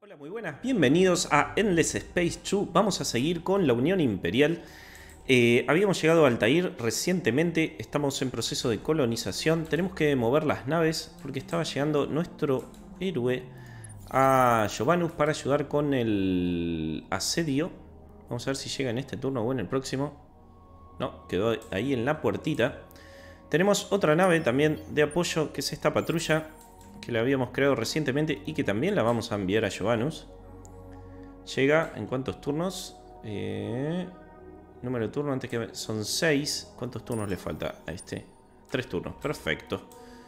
Hola, muy buenas, bienvenidos a Endless Space 2. Vamos a seguir con la Unión Imperial. Habíamos llegado a Altair recientemente, estamos en proceso de colonización. Tenemos que mover las naves porque estaba llegando nuestro héroe a Giovanus para ayudar con el asedio. Vamos a ver si llega en este turno o en el próximo. No, quedó ahí en la puertita. Tenemos otra nave también de apoyo, que es esta patrulla que la habíamos creado recientemente y que también la vamos a enviar a Giovanus. Llega en cuántos turnos. Número de turno antes que... Son 6. ¿Cuántos turnos le falta a este? 3 turnos, perfecto.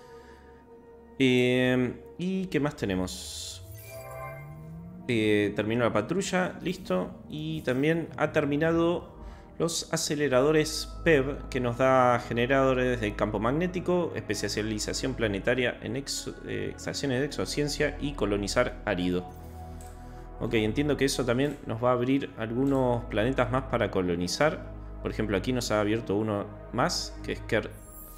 ¿Y qué más tenemos? Terminó la patrulla, listo. Y también ha terminado los aceleradores PEV, que nos da generadores de campo magnético, especialización planetaria en extracciones de exociencia y colonizar árido. Ok, entiendo que eso también nos va a abrir algunos planetas más para colonizar. Por ejemplo, aquí nos ha abierto uno más, que es Ker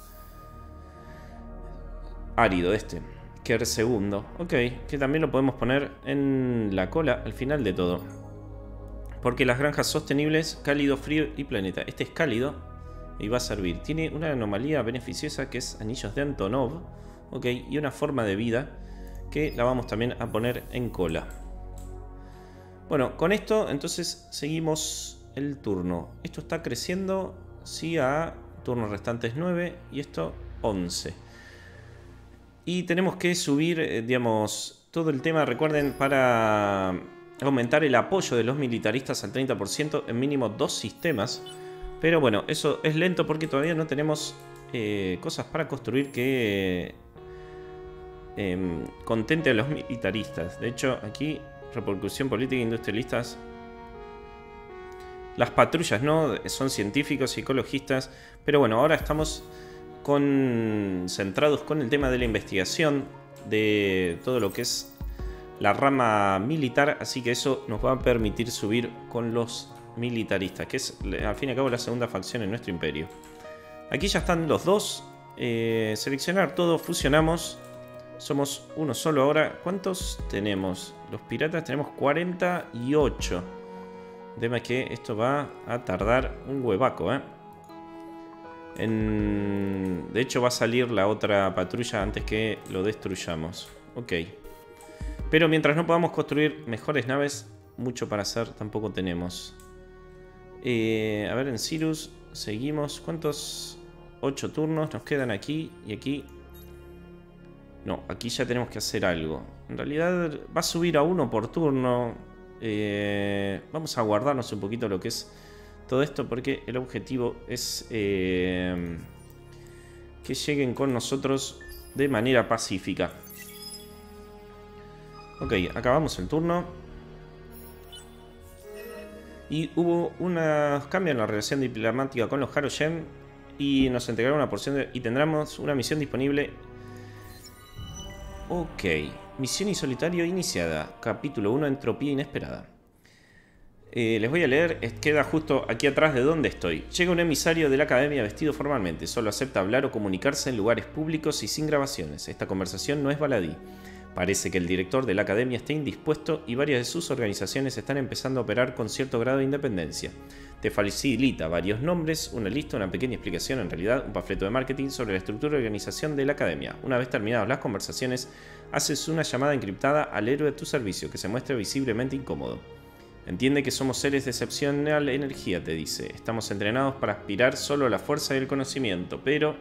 árido Ker segundo. Ok, que también lo podemos poner en la cola al final de todo. Porque las granjas sostenibles, cálido, frío y planeta. Este es cálido y va a servir. Tiene una anomalía beneficiosa que es anillos de Antonov. Ok, y una forma de vida que la vamos también a poner en cola. Bueno, con esto entonces seguimos el turno. Esto está creciendo, sí, a turnos restantes 9 y esto 11. Y tenemos que subir, digamos, todo el tema, recuerden, para aumentar el apoyo de los militaristas al 30% en mínimo 2 sistemas. Pero bueno, eso es lento porque todavía no tenemos cosas para construir que contente a los militaristas. De hecho, aquí, repercusión política e industrialistas. Las patrullas, ¿no? Son científicos, ecologistas. Pero bueno, ahora estamos centrados con el tema de la investigación, de todo lo que es la rama militar, así que eso nos va a permitir subir con los militaristas, que es al fin y al cabo la segunda facción en nuestro imperio. Aquí ya están los dos. Seleccionar todo, fusionamos. Somos uno solo ahora. ¿Cuántos tenemos? Los piratas tenemos 48. El tema es que esto va a tardar un huevaco, De hecho va a salir la otra patrulla antes que lo destruyamos. Ok. Pero mientras no podamos construir mejores naves, mucho para hacer tampoco tenemos. A ver, en Cirrus seguimos. ¿Cuántos? 8 turnos nos quedan aquí y aquí. No, aquí ya tenemos que hacer algo. En realidad va a subir a 1 por turno. Vamos a guardarnos un poquito lo que es todo esto, porque el objetivo es que lleguen con nosotros de manera pacífica. Ok, acabamos el turno. Y hubo unos cambios en la relación diplomática con los Harrogen. Y nos entregaron una porción de... Y tendremos una misión disponible. Ok, misión y solitario iniciada. Capítulo 1, entropía inesperada. Les voy a leer, queda justo aquí atrás de donde estoy. Llega un emisario de la academia vestido formalmente. Solo acepta hablar o comunicarse en lugares públicos y sin grabaciones. Esta conversación no es baladí. Parece que el director de la academia está indispuesto y varias de sus organizaciones están empezando a operar con cierto grado de independencia. Te facilita varios nombres, una lista, una pequeña explicación, en realidad un panfleto de marketing sobre la estructura y organización de la academia. Una vez terminadas las conversaciones, haces una llamada encriptada al héroe de tu servicio, que se muestra visiblemente incómodo. Entiende que somos seres de excepcional energía, te dice. Estamos entrenados para aspirar solo a la fuerza y el conocimiento, pero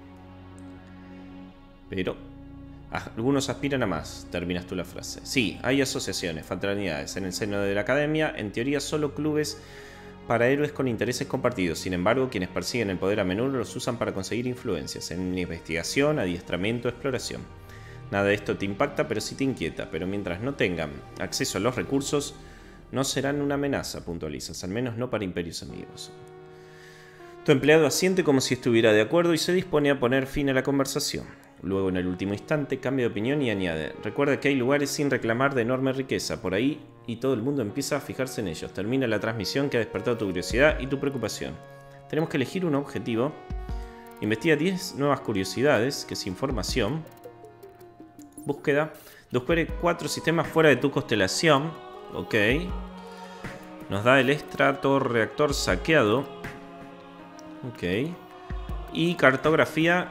algunos aspiran a más, terminas tú la frase. Sí, hay asociaciones, fraternidades en el seno de la academia, en teoría solo clubes para héroes con intereses compartidos. Sin embargo, quienes persiguen el poder a menudo los usan para conseguir influencias en investigación, adiestramiento, exploración. Nada de esto te impacta, pero sí te inquieta. Pero mientras no tengan acceso a los recursos, no serán una amenaza, puntualizas, al menos no para imperios amigos. Tu empleado asiente como si estuviera de acuerdo y se dispone a poner fin a la conversación. Luego, en el último instante, cambia de opinión y añade: recuerda que hay lugares sin reclamar de enorme riqueza por ahí y todo el mundo empieza a fijarse en ellos. Termina la transmisión que ha despertado tu curiosidad y tu preocupación. Tenemos que elegir un objetivo. Investiga 10 nuevas curiosidades, que es información. Búsqueda Descubre 4 sistemas fuera de tu constelación. Ok. Nos da el estratorreactor saqueado. Ok. Y cartografía.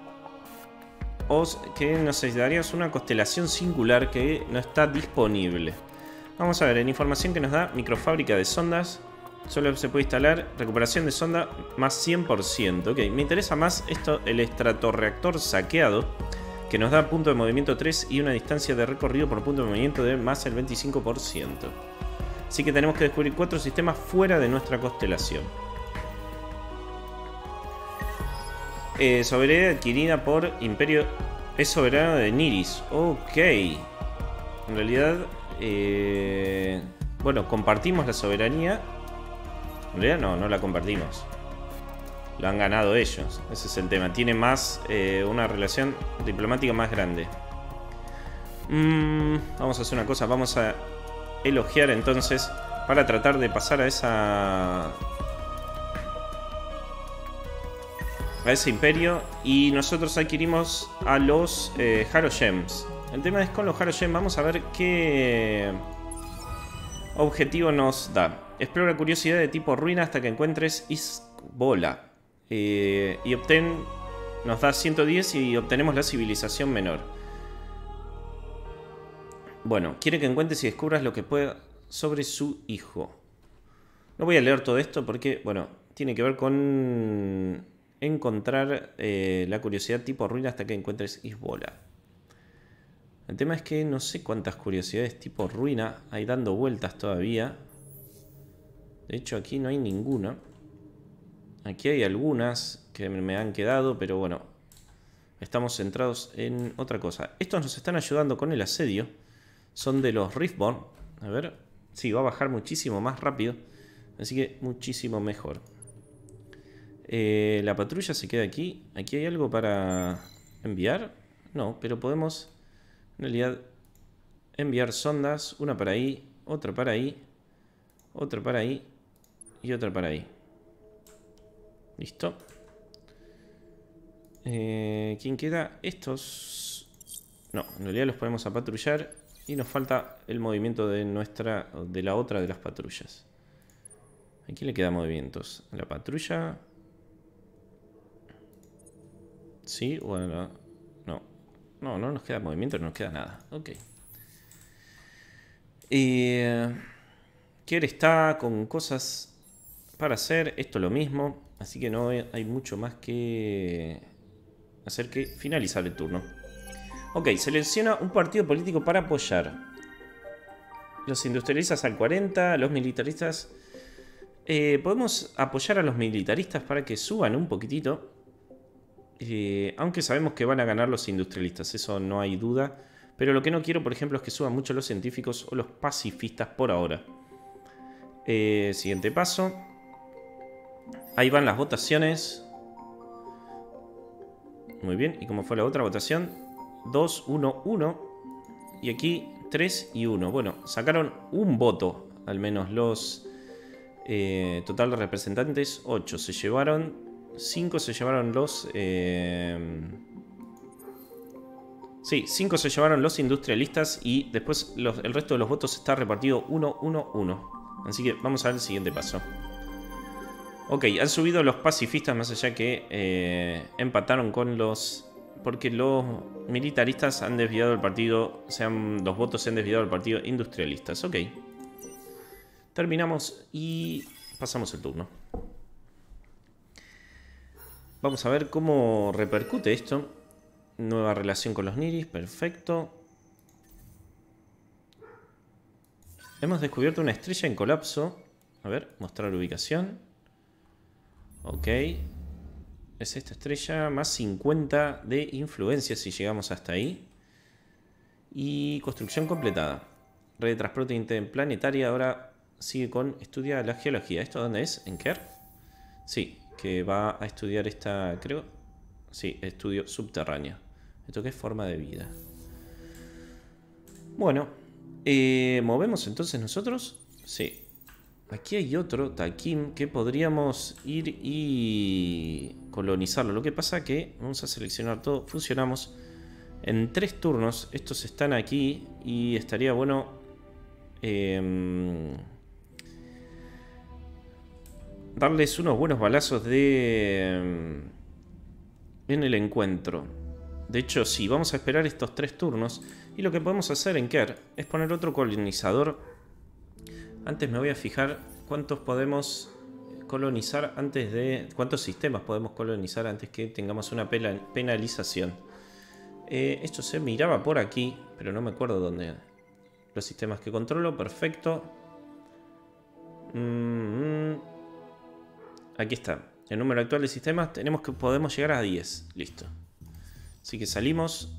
Que nos daría una constelación singular que no está disponible. Vamos a ver, en información que nos da, microfábrica de sondas. Solo se puede instalar recuperación de sonda más 100%. Ok, me interesa más esto, el estratorreactor saqueado, que nos da punto de movimiento 3 y una distancia de recorrido por punto de movimiento de más el 25%. Así que tenemos que descubrir 4 sistemas fuera de nuestra constelación. Soberanía adquirida por Imperio. Es soberano de Niris. Ok. En realidad, bueno, compartimos la soberanía. En realidad no la compartimos. Lo han ganado ellos. Ese es el tema. Tiene más una relación diplomática más grande. Vamos a hacer una cosa. Vamos a elogiar entonces para tratar de pasar a ese imperio, y nosotros adquirimos a los Haro Gems. El tema es con los Haro Gems. Vamos a ver qué objetivo nos da. Explora curiosidad de tipo ruina hasta que encuentres Isbola. Y nos da 110 y obtenemos la civilización menor. Bueno, quiere que encuentres y descubras lo que pueda sobre su hijo. No voy a leer todo esto porque, bueno, tiene que ver con encontrar la curiosidad tipo ruina hasta que encuentres Isbola. El tema es que no sé cuántas curiosidades tipo ruina hay dando vueltas todavía. De hecho, aquí no hay ninguna. Aquí hay algunas que me han quedado, pero bueno, estamos centrados en otra cosa. Estos nos están ayudando con el asedio. Son de los Riftborn. A ver, sí, va a bajar muchísimo más rápido. Así que muchísimo mejor. La patrulla se queda aquí. ¿Aquí hay algo para enviar? No, pero podemos en realidad enviar sondas. Una para ahí, otra para ahí, otra para ahí y otra para ahí. Listo. ¿Quién queda? Estos. No, en realidad los ponemos a patrullar. Y nos falta el movimiento de la otra de las patrullas. ¿A quién le queda movimientos? ¿A la patrulla? Sí, bueno, no. No nos queda movimiento, no nos queda nada. Ok. Kier está con cosas para hacer. Esto lo mismo. Así que no hay mucho más que hacer que finalizar el turno. Ok, selecciona un partido político para apoyar. Los industrialistas al 40, los militaristas. Podemos apoyar a los militaristas para que suban un poquitito. Aunque sabemos que van a ganar los industrialistas, eso no hay duda. Pero lo que no quiero, por ejemplo, es que suban mucho los científicos o los pacifistas por ahora. Siguiente paso. Ahí van las votaciones. Muy bien, ¿y cómo fue la otra votación? 2, 1, 1. Y aquí 3 y 1. Bueno, sacaron un voto, al menos los total de representantes. 8 se llevaron. 5 se llevaron los... sí, 5 se llevaron los industrialistas. Y después el resto de los votos está repartido 1, 1, 1. Así que vamos a ver el siguiente paso. Ok, han subido los pacifistas, más allá que empataron con los... Porque los militaristas han desviado el partido, los votos se han desviado al partido industrialistas. Ok. Terminamos y pasamos el turno. Vamos a ver cómo repercute esto. Nueva relación con los Niris, perfecto. Hemos descubierto una estrella en colapso. A ver, mostrar ubicación. Ok. Es esta estrella, más 50 de influencia si llegamos hasta ahí. Y construcción completada. Red de transporte interplanetaria ahora sigue con estudia la geología. ¿Esto dónde es? ¿En Ker? Sí, que va a estudiar esta, creo. Sí, estudio subterráneo. ¿Esto qué es? Forma de vida. Bueno, ¿movemos entonces nosotros? Sí. Aquí hay otro, Takim, que podríamos ir y colonizarlo. Lo que pasa que vamos a seleccionar todo. Funcionamos En 3 turnos estos están aquí y estaría bueno darles unos buenos balazos en el encuentro. De hecho, sí, vamos a esperar estos 3 turnos. Y lo que podemos hacer en Ker es poner otro colonizador. Antes me voy a fijar cuántos podemos colonizar antes de... cuántos sistemas podemos colonizar antes que tengamos una penalización. Esto se miraba por aquí, pero no me acuerdo dónde. Los sistemas que controlo, perfecto. Aquí está. El número actual de sistemas podemos llegar a 10. Listo. Así que salimos.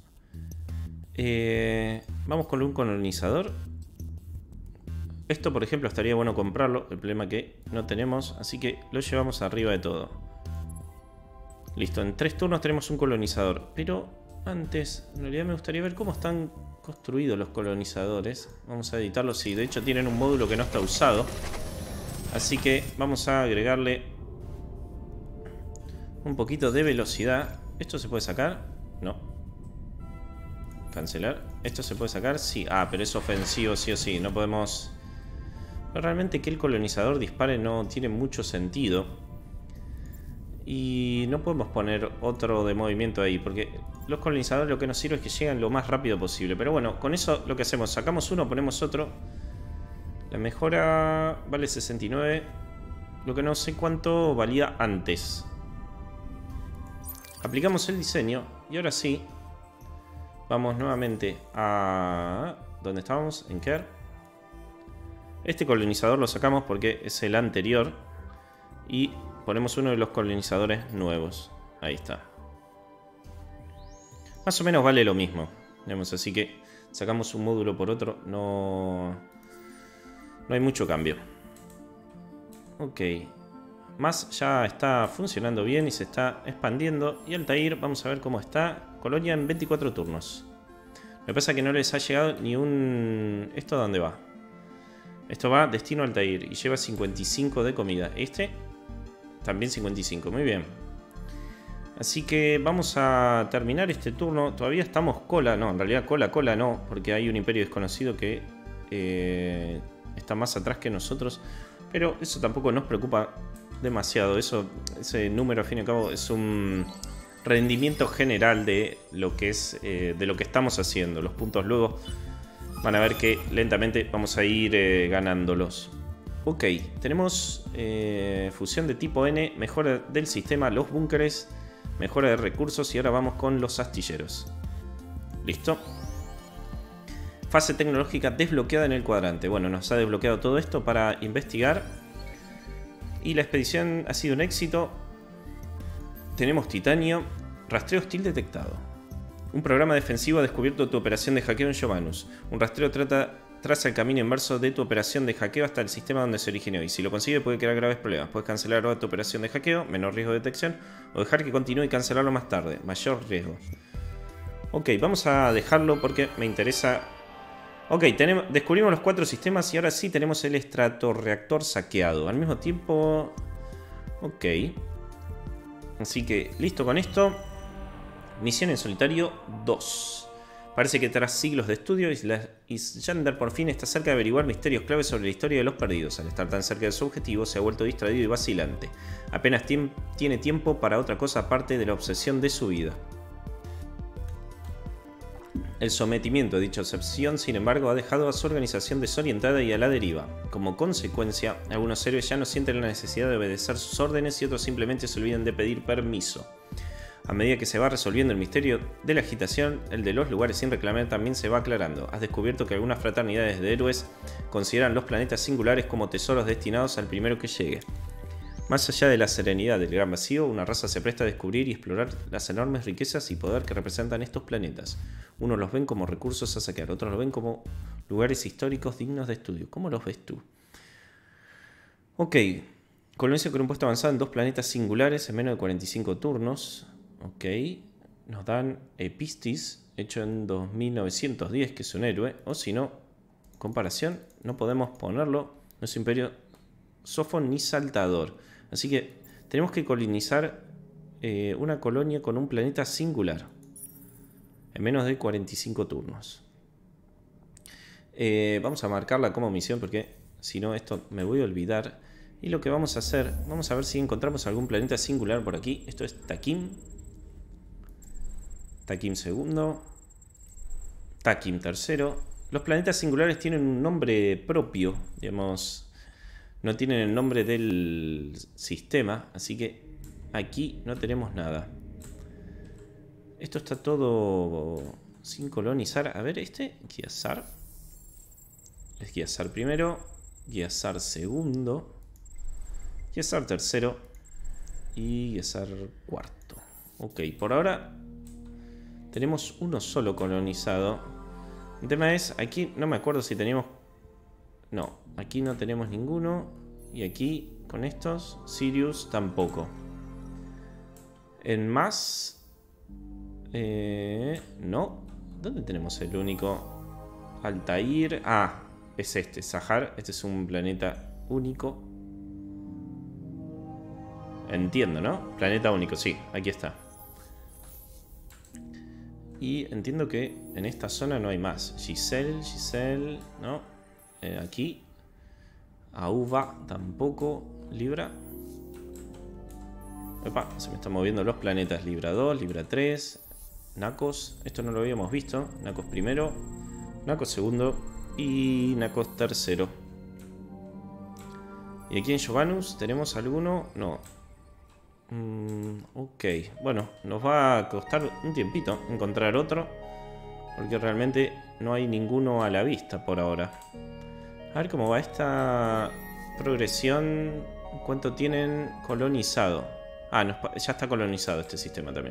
Vamos con un colonizador. Esto, por ejemplo, estaría bueno comprarlo. El problema es que no tenemos. Así que lo llevamos arriba de todo. Listo. En 3 turnos tenemos un colonizador. Pero antes, en realidad me gustaría ver cómo están construidos los colonizadores. Vamos a editarlos. Sí, de hecho tienen un módulo que no está usado. Así que vamos a agregarle un poquito de velocidad. ¿Esto se puede sacar? No. Cancelar. ¿Esto se puede sacar? Sí. Ah, pero es ofensivo sí o sí. No podemos... Pero realmente que el colonizador dispare no tiene mucho sentido. Y no podemos poner otro de movimiento ahí, porque los colonizadores lo que nos sirve es que lleguen lo más rápido posible. Pero bueno, con eso lo que hacemos, sacamos uno, ponemos otro. La mejora vale 69. Lo que no sé cuánto valía antes. Aplicamos el diseño y ahora sí. Vamos nuevamente a... ¿dónde estábamos? En Ker. Este colonizador lo sacamos porque es el anterior. Y ponemos uno de los colonizadores nuevos. Ahí está. Más o menos vale lo mismo. Digamos, así que sacamos un módulo por otro. No hay mucho cambio. Ok. Más ya está funcionando bien y se está expandiendo. Y Altair, vamos a ver cómo está. Colonia en 24 turnos. Me pasa que no les ha llegado ni un... ¿Esto a dónde va? Esto va destino Altair y lleva 55 de comida. Este también 55, muy bien. Así que vamos a terminar este turno. Todavía estamos cola, no, en realidad cola no, porque hay un imperio desconocido que está más atrás que nosotros. Pero eso tampoco nos preocupa demasiado. Ese número, al fin y al cabo, es un rendimiento general de lo que es de lo que estamos haciendo. Los puntos luego van a ver que lentamente vamos a ir ganándolos. Ok, tenemos fusión de tipo N, mejora del sistema, los búnkeres, mejora de recursos y ahora vamos con los astilleros. Listo. Fase tecnológica desbloqueada en el cuadrante. Bueno, nos ha desbloqueado todo esto para investigar. Y la expedición ha sido un éxito. Tenemos titanio. Rastreo hostil detectado. Un programa defensivo ha descubierto tu operación de hackeo en Giovanus. Un rastreo traza el camino inverso de tu operación de hackeo hasta el sistema donde se originó. Y si lo consigue puede crear graves problemas. Puedes cancelar ahora tu operación de hackeo, menor riesgo de detección. O dejar que continúe y cancelarlo más tarde, mayor riesgo. Ok, vamos a dejarlo porque me interesa... Ok, descubrimos los 4 sistemas y ahora sí tenemos el estratorreactor saqueado. Al mismo tiempo... Ok. Así que, listo con esto. Misión en solitario 2. Parece que tras siglos de estudio, Isyander por fin está cerca de averiguar misterios claves sobre la historia de los perdidos. Al estar tan cerca de su objetivo, se ha vuelto distraído y vacilante. Apenas tiene tiempo para otra cosa aparte de la obsesión de su vida. El sometimiento a dicha obsesión, sin embargo, ha dejado a su organización desorientada y a la deriva. Como consecuencia, algunos héroes ya no sienten la necesidad de obedecer sus órdenes y otros simplemente se olvidan de pedir permiso. A medida que se va resolviendo el misterio de la agitación, el de los lugares sin reclamar también se va aclarando. Has descubierto que algunas fraternidades de héroes consideran los planetas singulares como tesoros destinados al primero que llegue. Más allá de la serenidad del gran vacío, una raza se presta a descubrir y explorar las enormes riquezas y poder que representan estos planetas. Unos los ven como recursos a saquear, otros los ven como lugares históricos dignos de estudio. ¿Cómo los ves tú? Ok, colonización con un puesto avanzado en 2 planetas singulares en menos de 45 turnos. Ok, nos dan Epistis, hecho en 2910, que es un héroe. O si no, comparación, no podemos ponerlo. No es imperio Sofón ni Saltador. Así que tenemos que colonizar una colonia con un planeta singular. en menos de 45 turnos. Vamos a marcarla como misión porque si no esto me voy a olvidar. Y lo que vamos a hacer, vamos a ver si encontramos algún planeta singular por aquí. Esto es Takim. Takim segundo. Takim tercero. Los planetas singulares tienen un nombre propio, digamos, no tienen el nombre del sistema, así que aquí no tenemos nada. Esto está todo sin colonizar. A ver, Giazar. Es Giazar primero, Giazar segundo, Giazar tercero y Giazar cuarto. Ok, por ahora tenemos uno solo colonizado. El tema es, aquí no me acuerdo si teníamos... No, aquí no tenemos ninguno. Y aquí, con estos, Sirius tampoco. En más... no. ¿Dónde tenemos el único? Altair. Ah, es este, Sahar. Este es un planeta único. Entiendo, ¿no? Planeta único, sí, aquí está. Y entiendo que en esta zona no hay más. Giselle, ¿no? Aquí. Auva tampoco. Libra. Epa, se me están moviendo los planetas. Libra 2, Libra 3. Nacos. Esto no lo habíamos visto. Nacos primero. Nacos segundo. Y Nacos tercero. ¿Y aquí en Giovanus tenemos alguno? No. Ok, bueno, nos va a costar un tiempito encontrar otro, porque realmente no hay ninguno a la vista por ahora. A ver cómo va esta progresión. ¿Cuánto tienen colonizado? Ah, no, ya está colonizado este sistema también.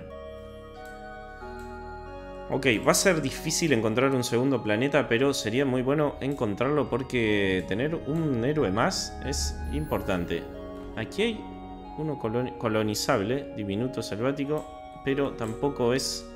Ok, va a ser difícil encontrar un segundo planeta, pero sería muy bueno encontrarlo porque tener un héroe más es importante. Aquí hay uno colonizable, diminuto selvático, pero tampoco es...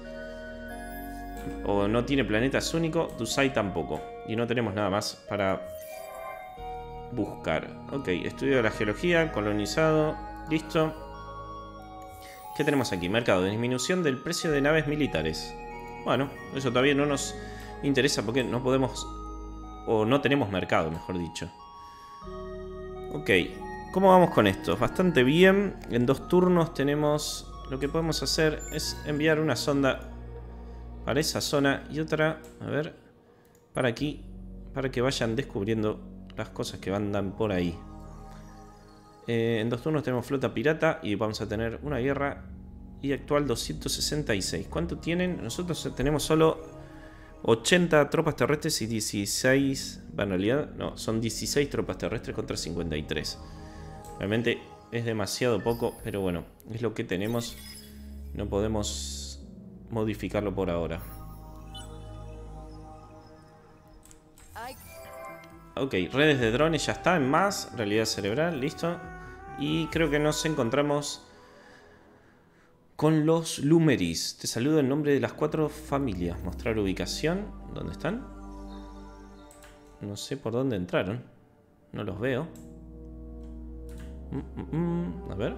o no tiene planetas único. Dusai tampoco. Y no tenemos nada más para buscar. Ok, estudio de la geología, colonizado, listo. ¿Qué tenemos aquí? Mercado, disminución del precio de naves militares. Bueno, eso todavía no nos interesa porque no podemos... o no tenemos mercado, mejor dicho. Ok. ¿Cómo vamos con esto? Bastante bien. En 2 turnos tenemos... Lo que podemos hacer es enviar una sonda para esa zona y otra, a ver, para aquí, para que vayan descubriendo las cosas que andan por ahí. En 2 turnos tenemos flota pirata y vamos a tener una guerra y actual 266. ¿Cuánto tienen? Nosotros tenemos solo 80 tropas terrestres y 16... En realidad, no, son 16 tropas terrestres contra 53. Realmente es demasiado poco, pero bueno, es lo que tenemos. No podemos modificarlo por ahora. Ok, redes de drones ya está, en más, realidad cerebral, listo. Y creo que nos encontramos con los Lumeris. Te saludo en nombre de las 4 familias. Mostrar ubicación. ¿Dónde están? No sé por dónde entraron. No los veo. A ver.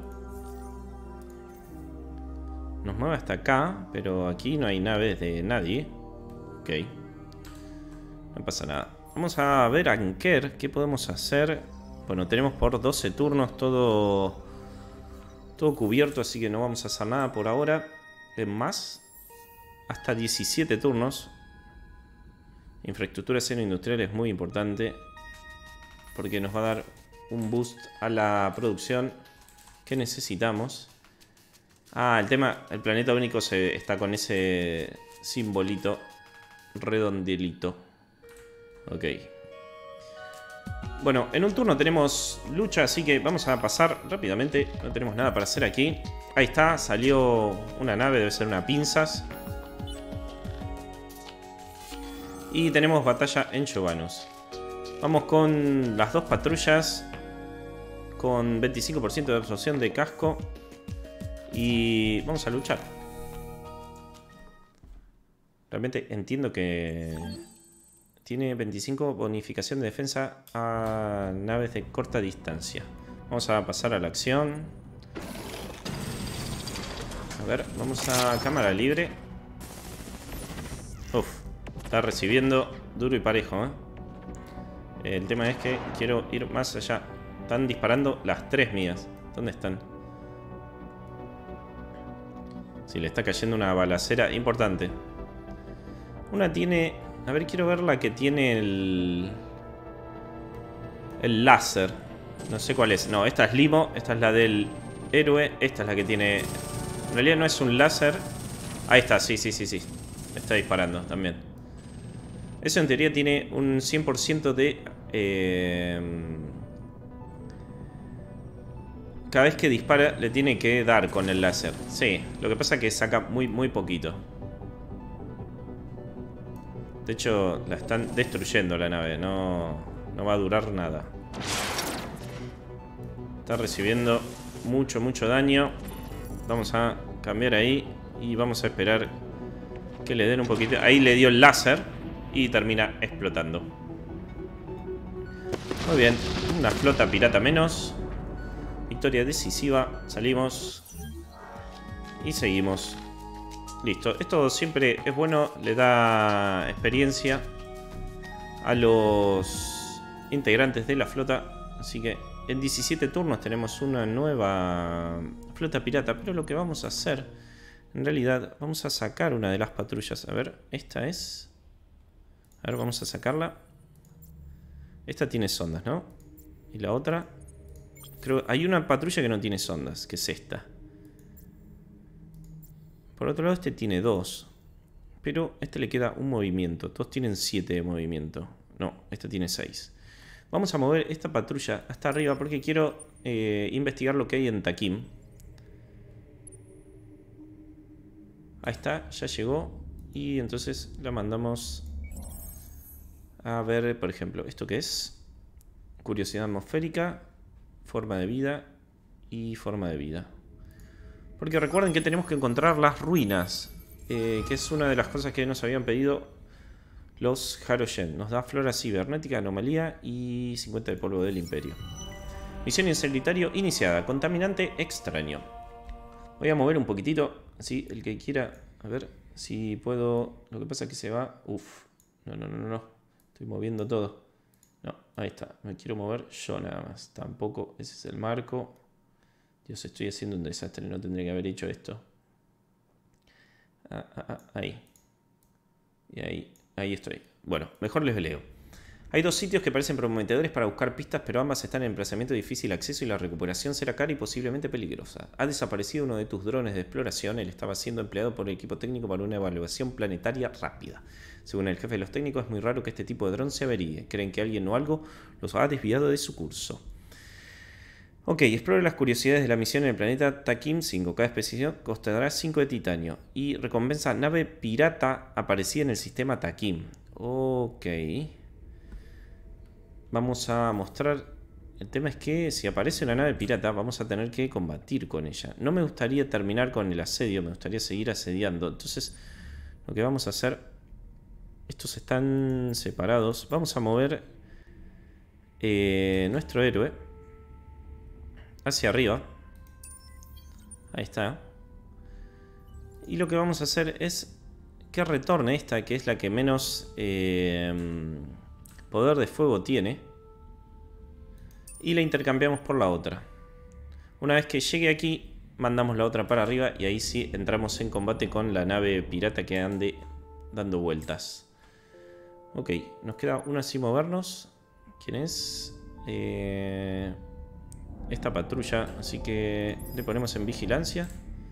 Nos mueve hasta acá, pero aquí no hay naves de nadie. Ok. No pasa nada. Vamos a ver a Anker. ¿Qué podemos hacer? Bueno, tenemos por 12 turnos todo cubierto, así que no vamos a hacer nada por ahora. En más, hasta 17 turnos. Infraestructura industrial es muy importante, porque nos va a dar un boost a la producción que necesitamos. Ah, el planeta único está con ese simbolito redondelito. Ok. Bueno, en un turno tenemos lucha, así que vamos a pasar rápidamente. No tenemos nada para hacer aquí. Ahí está, salió una nave, debe ser una pinzas. Y tenemos batalla en Giovanus. Vamos con las 2 patrullas con 25% de absorción de casco. Y vamos a luchar. Realmente entiendo que tiene 25 bonificación de defensa a naves de corta distancia. Vamos a pasar a la acción. A ver, vamos a cámara libre. Uf, está recibiendo duro y parejo, ¿eh? El tema es que quiero ir más allá. Están disparando las 3 mías. ¿Dónde están? Sí, le está cayendo una balacera importante. Una tiene... A ver, quiero ver la que tiene el láser. No sé cuál es. No, esta es Limo. Esta es la del héroe. Esta es la que tiene... En realidad no es un láser. Ahí está, sí. Está disparando también. Eso en teoría tiene un 100% de... cada vez que dispara le tiene que dar con el láser. Sí, lo que pasa es que saca muy poquito. De hecho, la están destruyendo la nave. No va a durar nada. Está recibiendo mucho daño. Vamos a cambiar ahí. Y vamos a esperar que le den un poquito. Ahí le dio el láser. Y termina explotando. Muy bien. Una flota pirata menos. Victoria decisiva. Salimos. Y seguimos. Listo. Esto siempre es bueno. Le da experiencia a los integrantes de la flota. Así que en 17 turnos tenemos una nueva flota pirata. Pero lo que vamos a hacer, en realidad, vamos a sacar una de las patrullas. A ver, esta es... A ver, vamos a sacarla. Esta tiene sondas, ¿no? Y la otra... Creo hay una patrulla que no tiene sondas, que es esta. Por otro lado, este tiene 2. Pero a este le queda un movimiento. Todos tienen 7 de movimiento. No, este tiene 6. Vamos a mover esta patrulla hasta arriba porque quiero investigar lo que hay en Takim. Ahí está, ya llegó. Y entonces la mandamos a ver, por ejemplo, ¿esto qué es? Curiosidad atmosférica, forma de vida y forma de vida. Porque recuerden que tenemos que encontrar las ruinas, que es una de las cosas que nos habían pedido los Harogen. Nos da flora cibernética, anomalía y 50 de polvo del imperio. Misión en solitario iniciada. Contaminante extraño. Voy a mover un poquitito, así el que quiera. A ver si puedo... Lo que pasa es que se va... Uf. No. Estoy moviendo todo. No, ahí está. Me quiero mover yo nada más. Tampoco. Ese es el marco. Dios, estoy haciendo un desastre. No tendría que haber hecho esto. Ahí. Y ahí estoy. Bueno, mejor les leo. Hay 2 sitios que parecen prometedores para buscar pistas, pero ambas están en emplazamiento de difícil acceso y la recuperación será cara y posiblemente peligrosa. Ha desaparecido uno de tus drones de exploración. Él estaba siendo empleado por el equipo técnico para una evaluación planetaria rápida. Según el jefe de los técnicos, es muy raro que este tipo de dron se averíe. Creen que alguien o algo los ha desviado de su curso. Ok, explore las curiosidades de la misión en el planeta Takim 5. Cada especie costará 5 de titanio. Y recompensa nave pirata aparecida en el sistema Takim. Ok. Vamos a mostrar... El tema es que si aparece una nave pirata vamos a tener que combatir con ella. No me gustaría terminar con el asedio, me gustaría seguir asediando. Entonces lo que vamos a hacer... Estos están separados. Vamos a mover nuestro héroe hacia arriba. Ahí está. Y lo que vamos a hacer es que retorne esta, que es la que menos poder de fuego tiene. Y la intercambiamos por la otra. Una vez que llegue aquí, mandamos la otra para arriba. Y ahí sí entramos en combate con la nave pirata que ande dando vueltas. Ok, nos queda una sin movernos. ¿Quién es? Esta patrulla. Así que le ponemos en vigilancia.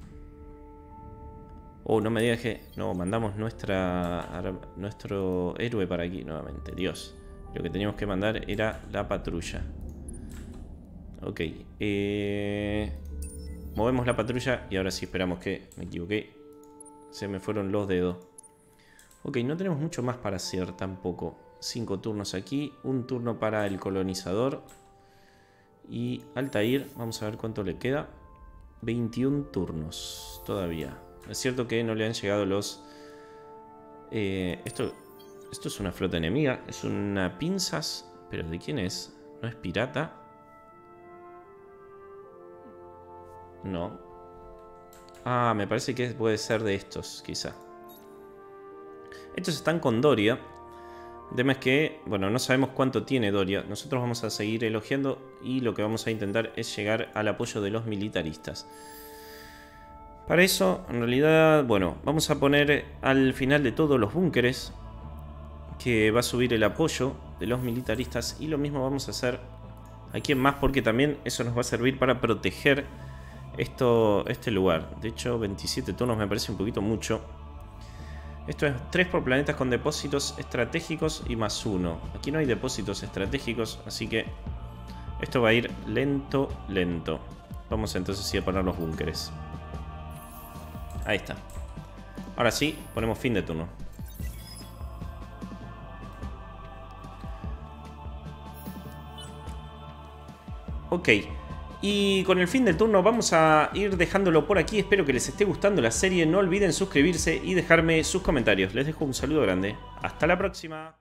Oh, no me digas que... No, mandamos nuestro héroe para aquí nuevamente. Dios. Lo que teníamos que mandar era la patrulla. Ok. Movemos la patrulla y ahora sí esperamos que... Me equivoqué. Se me fueron los dedos. Ok, no tenemos mucho más para hacer tampoco. 5 turnos aquí. Un turno para el colonizador. Y Altair, vamos a ver cuánto le queda. 21 turnos todavía. Es cierto que no le han llegado los... Esto es una flota enemiga. Es una pinzas. ¿Pero de quién es? ¿No es pirata? No. Ah, me parece que puede ser de estos, quizá. Estos están con Doria. El tema es que, bueno, no sabemos cuánto tiene Doria. Nosotros vamos a seguir elogiando y lo que vamos a intentar es llegar al apoyo de los militaristas. Para eso, en realidad, bueno, vamos a poner al final de todo los búnkeres, que va a subir el apoyo de los militaristas, y lo mismo vamos a hacer aquí en más, porque también eso nos va a servir para proteger este lugar. De hecho, 27 turnos me parece un poquito mucho. Esto es 3 por planetas con depósitos estratégicos y más 1. Aquí no hay depósitos estratégicos, así que esto va a ir lento, lento. Vamos entonces sí a poner los búnkeres. Ahí está. Ahora sí, ponemos fin de turno. Ok. Y con el fin del turno vamos a ir dejándolo por aquí. Espero que les esté gustando la serie. No olviden suscribirse y dejarme sus comentarios. Les dejo un saludo grande. Hasta la próxima.